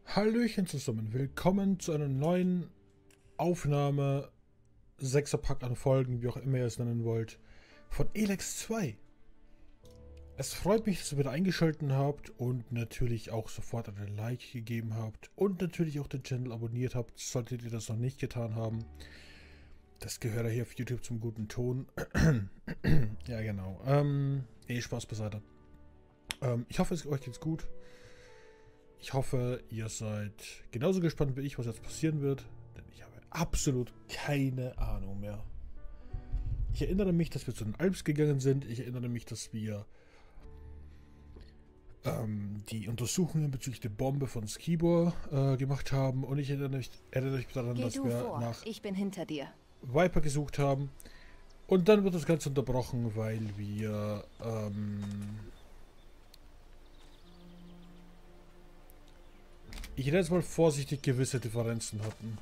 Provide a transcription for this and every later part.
Hallöchen zusammen, willkommen zu einer neuen Aufnahme, 6er-Pack an Folgen, wie auch immer ihr es nennen wollt, von Elex 2. Es freut mich, dass ihr wieder eingeschaltet habt und natürlich auch sofort einen Like gegeben habt und natürlich auch den Channel abonniert habt, solltet ihr das noch nicht getan haben. Das gehört ja hier auf YouTube zum guten Ton. Ja, genau. Spaß beiseite. Ich hoffe, es euch geht's gut. Ich hoffe, ihr seid genauso gespannt wie ich, was jetzt passieren wird. Denn ich habe absolut keine Ahnung mehr. Ich erinnere mich, dass wir zu den Alps gegangen sind. Ich erinnere mich, dass wir die Untersuchungen bezüglich der Bombe von Skibor gemacht haben. Und ich erinnere mich daran, dass wir nach ich bin hinter dir. Viper gesucht haben. Und dann wird das Ganze unterbrochen, weil wir ich nenne jetzt mal vorsichtig gewisse Differenzen hatten.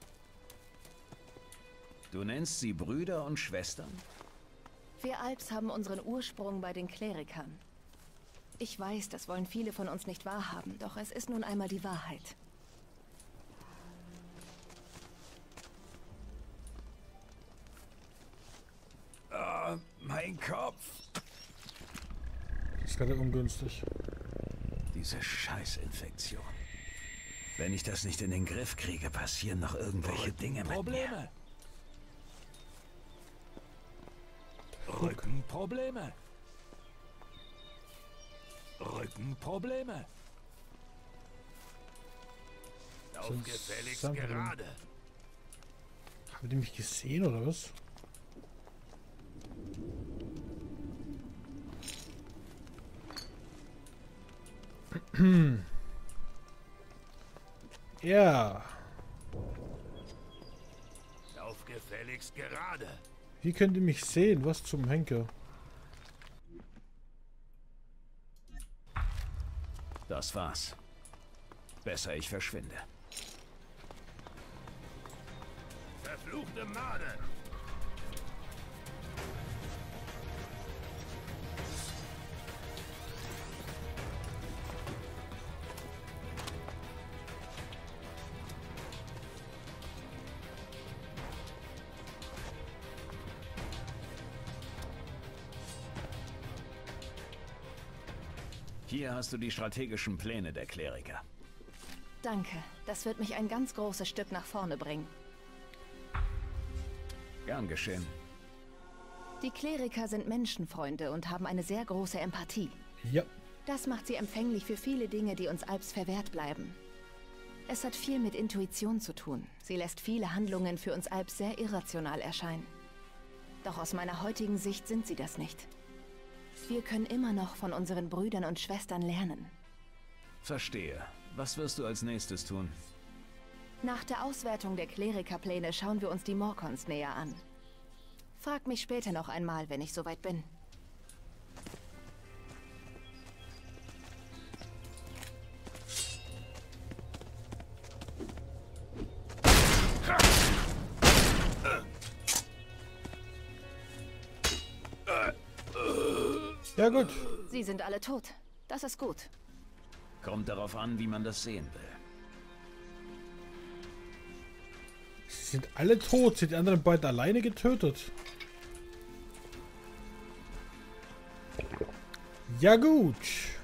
Du nennst sie Brüder und Schwestern? Wir Alps haben unseren Ursprung bei den Klerikern. Ich weiß, das wollen viele von uns nicht wahrhaben, doch es ist nun einmal die Wahrheit. Mein Kopf! Das ist gerade ungünstig. Diese Scheißinfektion. Wenn ich das nicht in den Griff kriege, passieren noch irgendwelche Dinge mit mir. Rückenprobleme. Rückenprobleme. Lauf gefälligst gerade. Haben die mich gesehen oder was? Ja. Lauf gefälligst gerade. Wie könnt ihr mich sehen? Was zum Henker? Das war's. Besser ich verschwinde. Verfluchte Made. Hier hast du die strategischen Pläne der Kleriker. Danke, das wird mich ein ganz großes Stück nach vorne bringen. Gern geschehen. Die Kleriker sind Menschenfreunde und haben eine sehr große Empathie. Ja. Das macht sie empfänglich für viele Dinge, die uns Alps verwehrt bleiben. Es hat viel mit Intuition zu tun. Sie lässt viele Handlungen für uns Alps sehr irrational erscheinen. Doch aus meiner heutigen Sicht sind sie das nicht. Wir können immer noch von unseren Brüdern und Schwestern lernen. Verstehe. Was wirst du als nächstes tun? Nach der Auswertung der Klerikerpläne schauen wir uns die Morkons näher an. Frag mich später noch einmal, wenn ich soweit bin. Ja gut. Sie sind alle tot. Das ist gut. Kommt darauf an, wie man das sehen will. Sie sind alle tot. Sind die anderen beiden alleine getötet? Ja gut.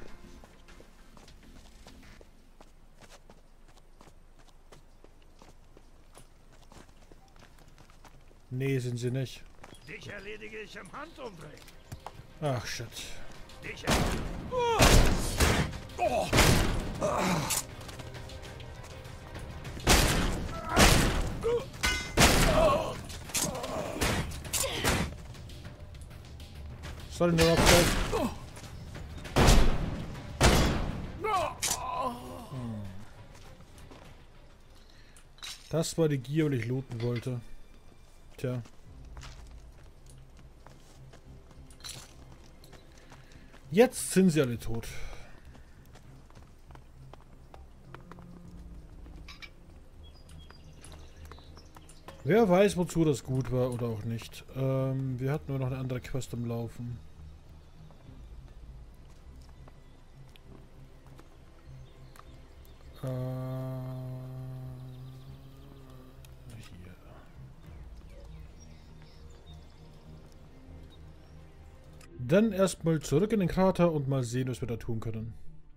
Nee, sind sie nicht. Dich erledige ich im Handumdrehen. Ach, shit. Dich Sorry, nur Upside. Das war die Gier, die ich looten wollte. Tja. Jetzt sind sie alle tot. Wer weiß, wozu das gut war oder auch nicht. Wir hatten nur noch eine andere Quest am Laufen. Dann erstmal zurück in den Krater und mal sehen, was wir da tun können.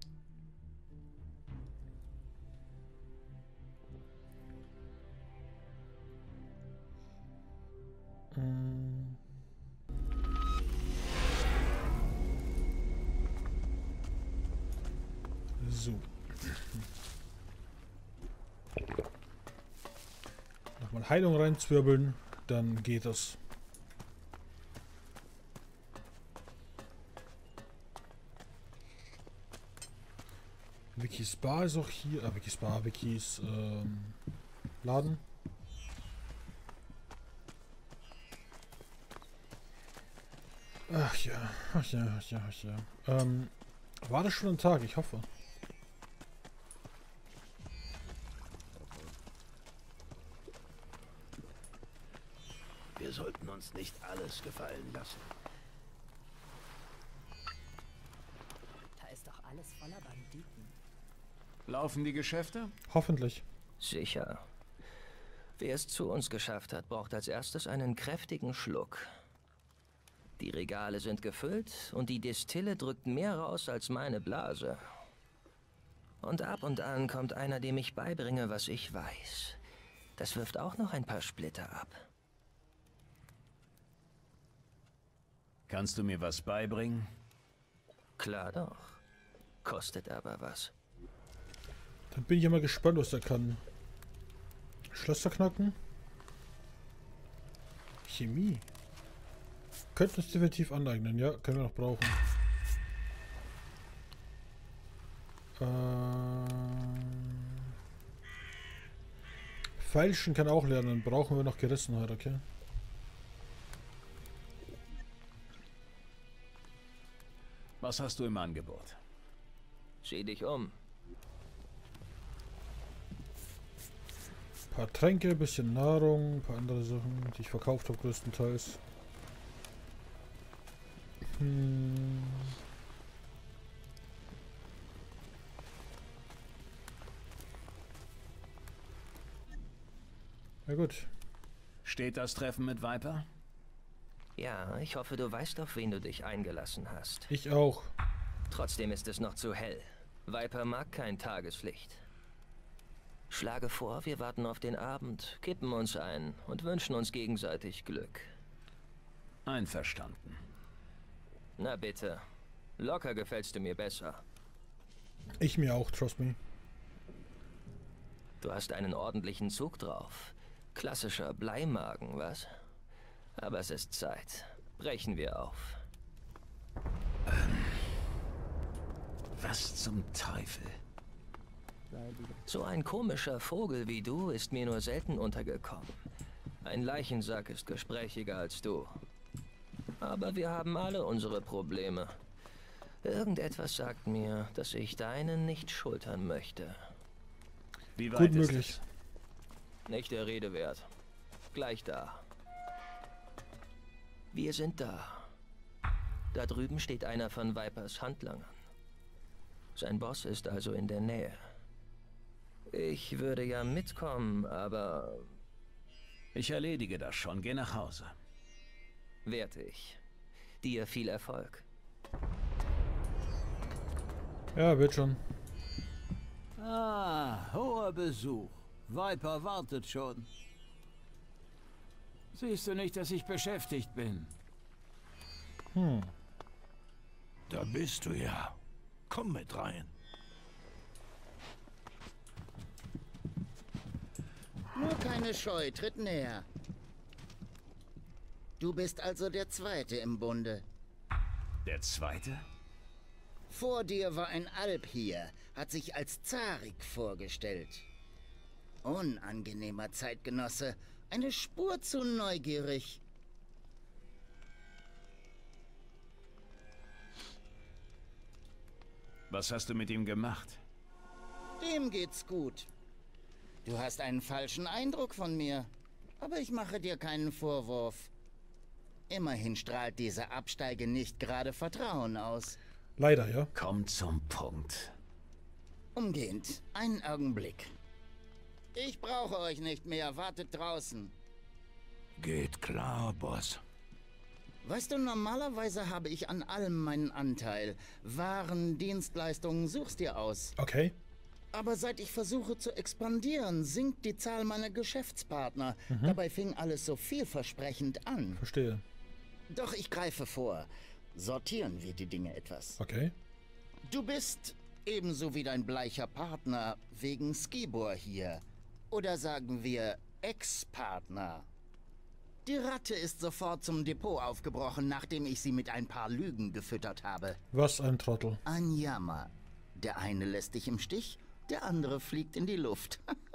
So. Nochmal Heilung reinzwirbeln, dann geht das. Vicky's Bar ist auch hier. Ah, Vicky's Bar, Vicky's Laden. Ach ja, ach ja, ach ja, ach ja. War das schon ein Tag? Ich hoffe. Wir sollten uns nicht alles gefallen lassen. Da ist doch alles voller Banditen. Laufen die Geschäfte? Hoffentlich. Sicher. Wer es zu uns geschafft hat, braucht als erstes einen kräftigen Schluck. Die Regale sind gefüllt und die Destille drückt mehr raus als meine Blase. Und ab und an kommt einer, dem ich beibringe, was ich weiß. Das wirft auch noch ein paar Splitter ab. Kannst du mir was beibringen? Klar doch. Kostet aber was. Dann bin ich ja mal gespannt, was der kann. Schlösser knacken. Chemie. Könnten uns definitiv aneignen, ja. Können wir noch brauchen. Feilschen kann auch lernen. Brauchen wir noch Gerissenheit, okay. Was hast du im Angebot? Sieh dich um. Ein paar Tränke, bisschen Nahrung, ein paar andere Sachen, die ich verkauft habe größtenteils. Ja gut. Steht das Treffen mit Viper? Ja, ich hoffe, du weißt, auf wen du dich eingelassen hast. Ich auch. Trotzdem ist es noch zu hell. Viper mag kein Tageslicht. Schlage vor, wir warten auf den Abend, kippen uns ein und wünschen uns gegenseitig Glück. Einverstanden. Na bitte. Locker gefällst du mir besser. Ich mir auch, trust me. Du hast einen ordentlichen Zug drauf. Klassischer Bleimagen, was? Aber es ist Zeit. Brechen wir auf. Was zum Teufel? So ein komischer Vogel wie du ist mir nur selten untergekommen. Ein Leichensack ist gesprächiger als du. Aber wir haben alle unsere Probleme. Irgendetwas sagt mir, dass ich deinen nicht schultern möchte. Wie weit Gut ist möglich. es? Nicht der Rede wert. Gleich da. Wir sind da. Da drüben steht einer von Vipers Handlangern. Sein Boss ist also in der Nähe. Ich würde ja mitkommen, aber... Ich erledige das schon. Geh nach Hause. Werte ich. Dir viel Erfolg. Ja, wird schon. Ah, hoher Besuch. Viper wartet schon. Siehst du nicht, dass ich beschäftigt bin? Da bist du ja. Komm mit rein. Nur keine Scheu, tritt näher. Du bist also der Zweite im Bunde. Der Zweite? Vor dir war ein Alp hier, hat sich als Zarik vorgestellt. Unangenehmer Zeitgenosse, eine Spur zu neugierig. Was hast du mit ihm gemacht? Dem geht's gut. Du hast einen falschen Eindruck von mir, aber ich mache dir keinen Vorwurf. Immerhin strahlt diese Absteige nicht gerade Vertrauen aus. Leider, ja. Komm zum Punkt. Umgehend, einen Augenblick. Ich brauche euch nicht mehr, wartet draußen. Geht klar, Boss. Weißt du, normalerweise habe ich an allem meinen Anteil. Waren, Dienstleistungen, such's dir aus. Okay. Aber seit ich versuche zu expandieren, sinkt die Zahl meiner Geschäftspartner. Dabei fing alles so vielversprechend an. Verstehe. Doch ich greife vor. Sortieren wir die Dinge etwas. Okay. Du bist, ebenso wie dein bleicher Partner, wegen Skibor hier. Oder sagen wir Ex-Partner. Die Ratte ist sofort zum Depot aufgebrochen, nachdem ich sie mit ein paar Lügen gefüttert habe. Was ein Trottel. Ein Jammer. Der eine lässt dich im Stich, der andere fliegt in die Luft.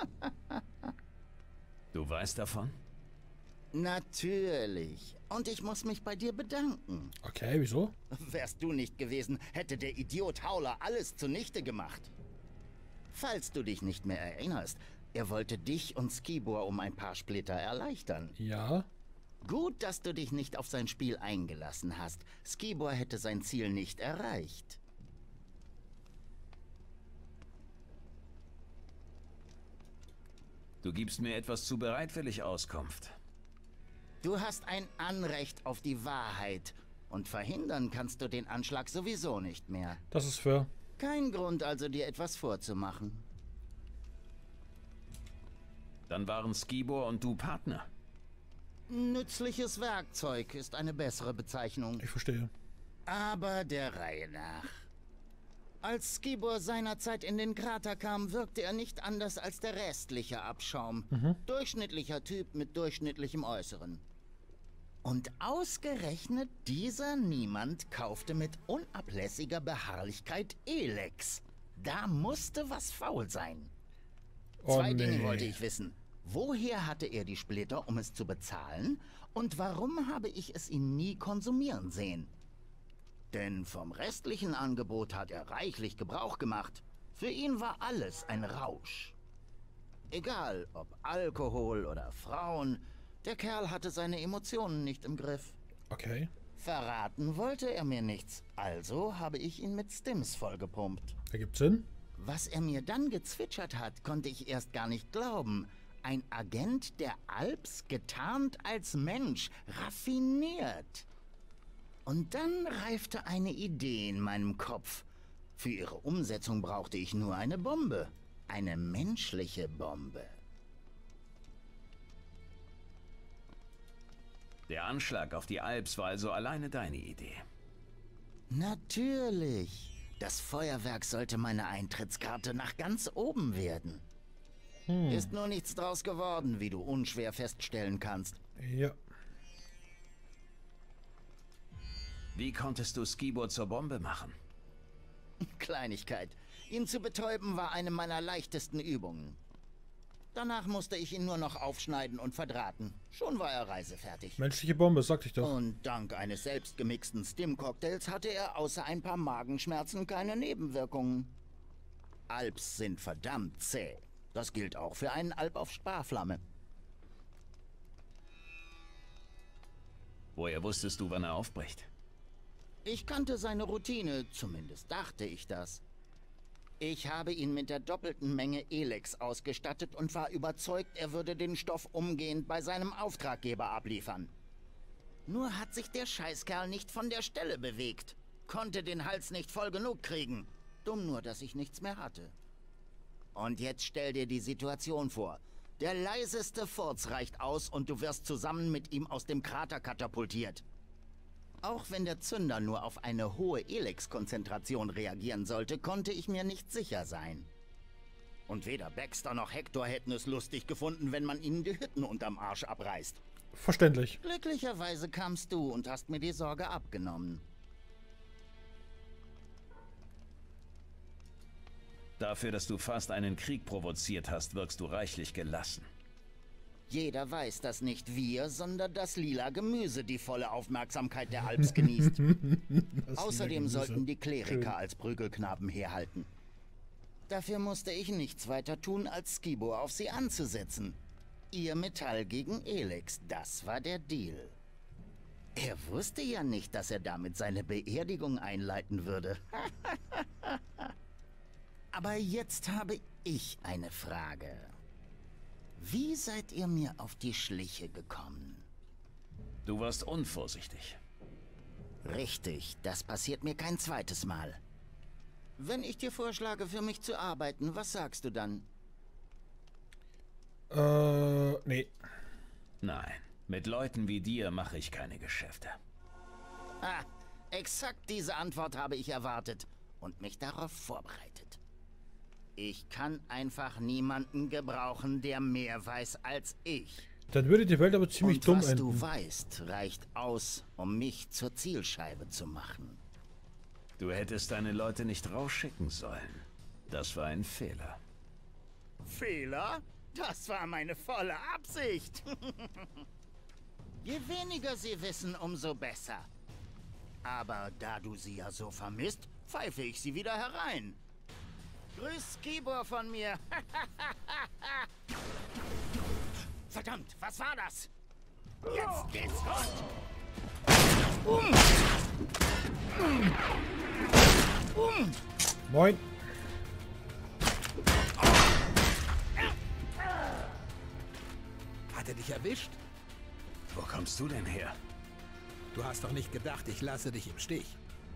Du weißt davon? Natürlich. Und ich muss mich bei dir bedanken. Okay, wieso? Wärst du nicht gewesen, hätte der Idiot Howler alles zunichte gemacht. Falls du dich nicht mehr erinnerst, er wollte dich und Skibor um ein paar Splitter erleichtern. Ja. Gut, dass du dich nicht auf sein Spiel eingelassen hast. Skibor hätte sein Ziel nicht erreicht. Du gibst mir etwas zu bereitwillig Auskunft. Du hast ein Anrecht auf die Wahrheit. Und verhindern kannst du den Anschlag sowieso nicht mehr. Das ist fair. Kein Grund also, dir etwas vorzumachen. Dann waren Skibor und du Partner. Nützliches Werkzeug ist eine bessere Bezeichnung. Ich verstehe. Aber der Reihe nach. Als Skibor seinerzeit in den Krater kam, wirkte er nicht anders als der restliche Abschaum. Durchschnittlicher Typ mit durchschnittlichem Äußeren. Und ausgerechnet dieser Niemand kaufte mit unablässiger Beharrlichkeit Elex. Da musste was faul sein. Zwei Dinge wollte ich wissen. Woher hatte er die Splitter, um es zu bezahlen? Und warum habe ich es ihn nie konsumieren sehen? Denn vom restlichen Angebot hat er reichlich Gebrauch gemacht. Für ihn war alles ein Rausch. Egal, ob Alkohol oder Frauen, der Kerl hatte seine Emotionen nicht im Griff. Okay. Verraten wollte er mir nichts, also habe ich ihn mit Stims vollgepumpt. Ergibt Sinn. Was er mir dann gezwitschert hat, konnte ich erst gar nicht glauben. Ein Agent der Alps, getarnt als Mensch, raffiniert. Und dann reifte eine Idee in meinem Kopf. Für ihre Umsetzung brauchte ich nur eine Bombe. Eine menschliche Bombe. Der Anschlag auf die Alps war also alleine deine Idee. Natürlich. Das Feuerwerk sollte meine Eintrittskarte nach ganz oben werden. Ist nur nichts draus geworden, wie du unschwer feststellen kannst. Ja. Wie konntest du Skibor zur Bombe machen? Kleinigkeit. Ihn zu betäuben war eine meiner leichtesten Übungen. Danach musste ich ihn nur noch aufschneiden und verdrahten. Schon war er reisefertig. Menschliche Bombe, sagte ich doch. Und dank eines selbstgemixten Stim-Cocktails hatte er außer ein paar Magenschmerzen keine Nebenwirkungen. Alps sind verdammt zäh. Das gilt auch für einen Alp auf Sparflamme. Woher wusstest du, wann er aufbricht? Ich kannte seine Routine, zumindest dachte ich das. Ich habe ihn mit der doppelten Menge Elex ausgestattet und war überzeugt, er würde den Stoff umgehend bei seinem Auftraggeber abliefern. Nur hat sich der Scheißkerl nicht von der Stelle bewegt. Konnte den Hals nicht voll genug kriegen. Dumm nur, dass ich nichts mehr hatte. Und jetzt stell dir die Situation vor. Der leiseste Furz reicht aus und du wirst zusammen mit ihm aus dem Krater katapultiert. Auch wenn der Zünder nur auf eine hohe Elex-Konzentration reagieren sollte, konnte ich mir nicht sicher sein. Und weder Baxter noch Hector hätten es lustig gefunden, wenn man ihnen die Hütten unterm Arsch abreißt. Verständlich. Glücklicherweise kamst du und hast mir die Sorge abgenommen. Dafür, dass du fast einen Krieg provoziert hast, wirkst du reichlich gelassen. Jeder weiß, dass nicht wir, sondern das lila Gemüse die volle Aufmerksamkeit der Alps genießt. Außerdem sollten die Kleriker als Prügelknaben herhalten. Dafür musste ich nichts weiter tun, als Skibor auf sie anzusetzen. Ihr Metall gegen Elex, das war der Deal. Er wusste ja nicht, dass er damit seine Beerdigung einleiten würde. Aber jetzt habe ich eine Frage. Wie seid ihr mir auf die Schliche gekommen? Du warst unvorsichtig. Richtig, das passiert mir kein zweites Mal. Wenn ich dir vorschlage, für mich zu arbeiten, was sagst du dann? Nee. Nein, mit Leuten wie dir mache ich keine Geschäfte. Ah, exakt diese Antwort habe ich erwartet und mich darauf vorbereitet. Ich kann einfach niemanden gebrauchen, der mehr weiß als ich. Dann würde die Welt aber ziemlich Und dumm was enden. du weißt, reicht aus, um mich zur Zielscheibe zu machen. Du hättest deine Leute nicht rausschicken sollen. Das war ein Fehler. Fehler? Das war meine volle Absicht. Je weniger sie wissen, umso besser. Aber da du sie ja so vermisst, pfeife ich sie wieder herein. Grüß Skibor von mir. Verdammt, was war das? Jetzt geht's rund. Moin. Hat er dich erwischt? Wo kommst du denn her? Du hast doch nicht gedacht, ich lasse dich im Stich.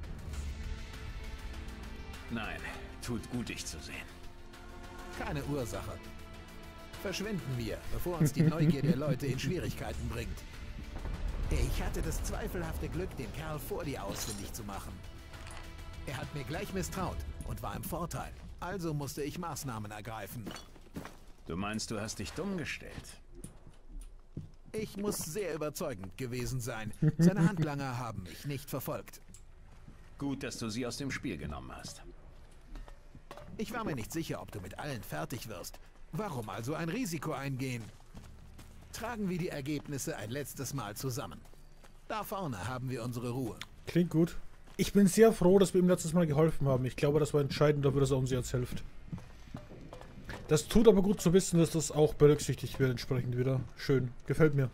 Nein, tut gut, dich zu sehen. Keine Ursache. Verschwinden wir, bevor uns die Neugier der Leute in Schwierigkeiten bringt. Ich hatte das zweifelhafte Glück, den Kerl vor dir ausfindig zu machen. Er hat mir gleich misstraut und war im Vorteil. Also musste ich Maßnahmen ergreifen. Du meinst, du hast dich dumm gestellt? Ich muss sehr überzeugend gewesen sein. Seine Handlanger haben mich nicht verfolgt. Gut, dass du sie aus dem Spiel genommen hast. Ich war mir nicht sicher, ob du mit allen fertig wirst. Warum also ein Risiko eingehen? Tragen wir die Ergebnisse ein letztes Mal zusammen. Da vorne haben wir unsere Ruhe. Klingt gut. Ich bin sehr froh, dass wir ihm letztes Mal geholfen haben. Ich glaube, das war entscheidend dafür, dass er uns jetzt hilft. Das tut aber gut zu wissen, dass das auch berücksichtigt wird entsprechend wieder. Schön. Gefällt mir.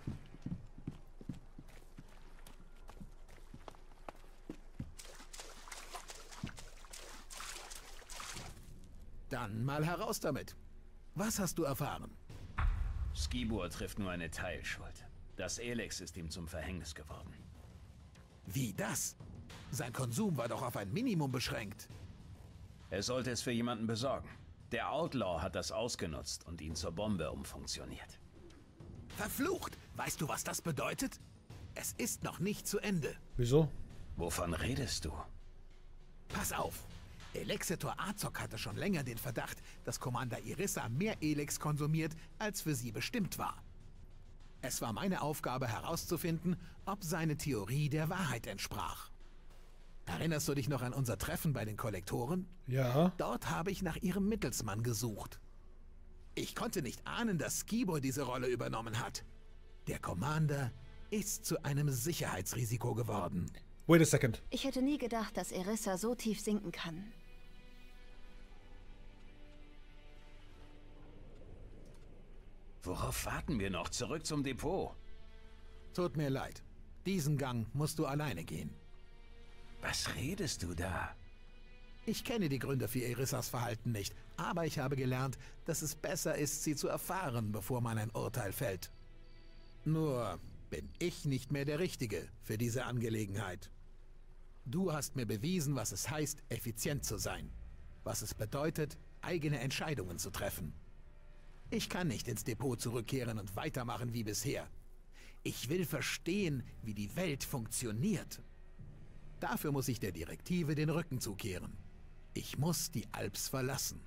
Dann mal heraus damit. Was hast du erfahren? Skibor trifft nur eine Teilschuld. Das Elex ist ihm zum Verhängnis geworden. Wie das? Sein Konsum war doch auf ein Minimum beschränkt. Er sollte es für jemanden besorgen. Der Outlaw hat das ausgenutzt und ihn zur Bombe umfunktioniert. Verflucht! Weißt du, was das bedeutet? Es ist noch nicht zu Ende. Wieso? Wovon redest du? Pass auf! Elexetor Azog hatte schon länger den Verdacht, dass Commander Irissa mehr Elex konsumiert, als für sie bestimmt war. Es war meine Aufgabe herauszufinden, ob seine Theorie der Wahrheit entsprach. Erinnerst du dich noch an unser Treffen bei den Kollektoren? Ja. Dort habe ich nach ihrem Mittelsmann gesucht. Ich konnte nicht ahnen, dass Skibor diese Rolle übernommen hat. Der Commander ist zu einem Sicherheitsrisiko geworden. Wait a second. Ich hätte nie gedacht, dass Irissa so tief sinken kann. Worauf warten wir noch? Zurück zum Depot. Tut mir leid. Diesen Gang musst du alleine gehen. Was redest du da? Ich kenne die Gründe für Irissas Verhalten nicht, aber ich habe gelernt, dass es besser ist, sie zu erfahren, bevor man ein Urteil fällt. Nur bin ich nicht mehr der Richtige für diese Angelegenheit. Du hast mir bewiesen, was es heißt, effizient zu sein. Was es bedeutet, eigene Entscheidungen zu treffen. Ich kann nicht ins Depot zurückkehren und weitermachen wie bisher. Ich will verstehen, wie die Welt funktioniert. Dafür muss ich der Direktive den Rücken zukehren. Ich muss die Alps verlassen.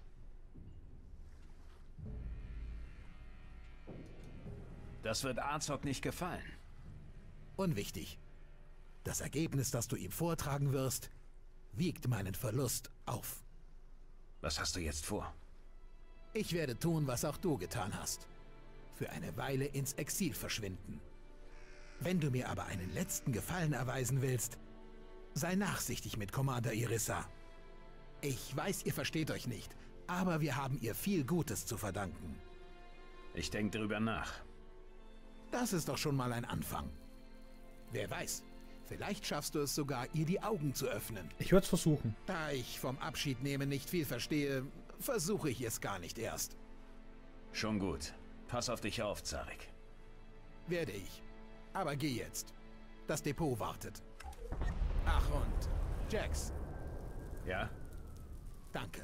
Das wird Azog nicht gefallen. Unwichtig. Das Ergebnis, das du ihm vortragen wirst, wiegt meinen Verlust auf. Was hast du jetzt vor? Ich werde tun, was auch du getan hast. Für eine Weile ins Exil verschwinden. Wenn du mir aber einen letzten Gefallen erweisen willst, sei nachsichtig mit Commander Irissa. Ich weiß, ihr versteht euch nicht, aber wir haben ihr viel Gutes zu verdanken. Ich denke drüber nach. Das ist doch schon mal ein Anfang. Wer weiß, vielleicht schaffst du es sogar, ihr die Augen zu öffnen. Ich werde es versuchen. Da ich vom Abschiednehmen nicht viel verstehe, versuche ich es gar nicht erst. Schon gut. Pass auf dich auf, Zarek. Werde ich. Aber geh jetzt. Das Depot wartet. Ach und Jax, Ja? danke.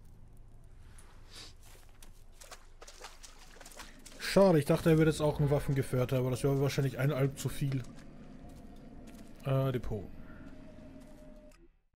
Schade, ich dachte, er wird jetzt auch ein Waffengefährter, aber das wäre wahrscheinlich ein Alp zu viel. Depot.